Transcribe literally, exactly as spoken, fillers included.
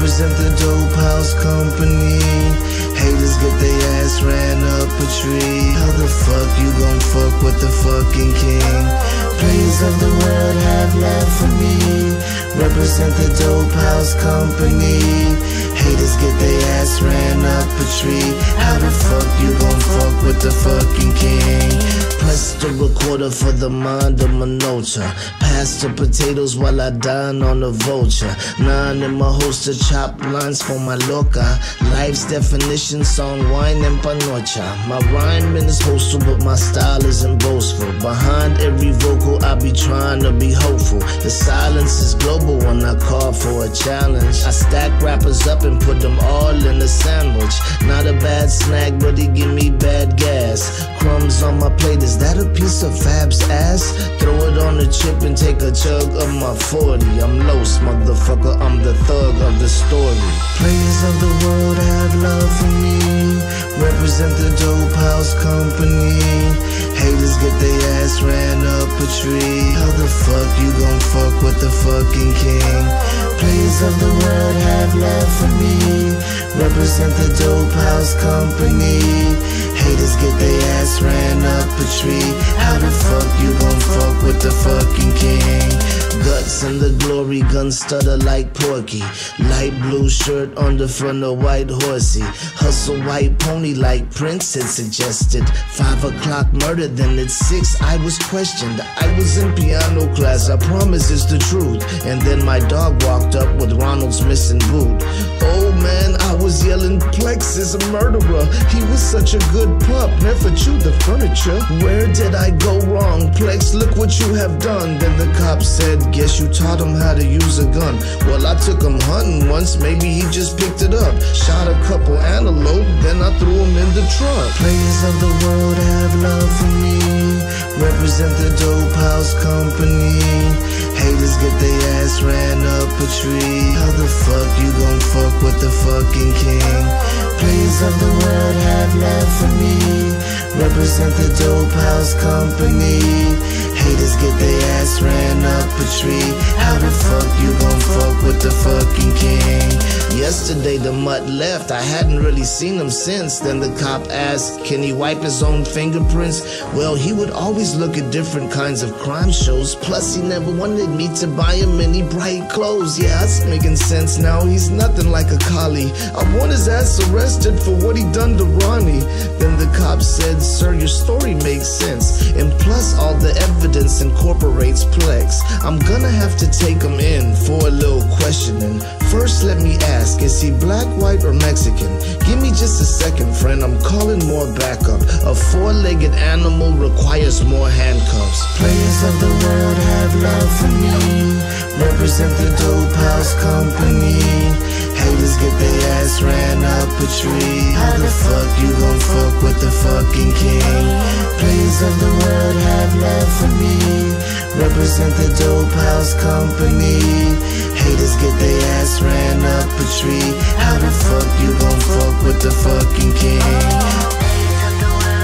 Represent the dope house company. Haters get their ass ran up a tree. How the fuck you gon' fuck with the fucking king? Players of the world have love for me. Represent the dope house company. Haters get their ass ran up a tree. How the fuck you gon' fuck with the fucking king? Press the recorder for the mind of Manocha. Pass the potatoes while I dine on the vulture. Nine in my holster, chop lines for my loca. Life's definition, song, wine, and panocha. My rhyme is hostile, but my style isn't boastful. Behind every vocal, I be trying to be hopeful. The silence is global when I call for a challenge. I stack rappers up and put them all in a sandwich. Not a bad snack, but he give me bad gas. Crumbs on my plate, is that a piece of Fab's ass? Throw it on a chip and take a chug of my forty. I'm Los, motherfucker, I'm the thug of the story. Players of the world have love for me. Represent the dope house company. Haters get their ass ran up a tree. How the fuck you gon' fuck with the fucking king? Players of the world have love for me. Represent the dope house company. Haters get their ass ran up a tree. How the fuck you gon' fuck with the fucking king? Guts and the glory, gun stutter like Porky. Light blue shirt on the front of white horsey. Hustle white pony like Prince had suggested. Five o'clock murder, then at six I was questioned. I was in piano class, I promise it's the truth. And then my dog walked up with Ronald's missing boot. Oh man, I was yelling, Plex is a murderer. He was such a good pup, never chewed the furniture. Where did I go wrong? Plex, look what you have done. Then the cop said, guess you taught him how to use a gun. Well, I took him hunting once, maybe he just picked it up. Shot a couple antelope, then I threw him in the trunk. Players of the world have love for me. Represent the dope house company. Haters get their ass ran up a tree. How the fuck you gon' fuck with the fucking king? Players of the world have love for me. Represent the dope house company. Haters get their ass ran up a tree. How the fuck you gon' fuck with the fucking king? Yesterday the mutt left, I hadn't really seen him since. Then the cop asked, can he wipe his own fingerprints? Well, he would always look at different kinds of crime shows. Plus he never wanted me to buy him any bright clothes. Yeah, that's making sense now, he's nothing like a collie. I want his ass arrested for what he done to Ronnie. Then the cop said, sir, your story makes sense. And plus all the evidence incorporates Plex. I'm gonna have to take him in for a little questioning. First let me ask, is he black, white, or Mexican? Give me just a second, friend, I'm calling more backup. A four-legged animal requires more handcuffs. Players of the world have love for me. Represent the dope house company. Haters get their ass ran up a tree. How the fuck you gon' fuck with the fucking king? Players of the world have love for me. Represent the dope house company. Haters get their ass ran up a tree. How the fuck you gon' fuck with the fucking king? Players of the world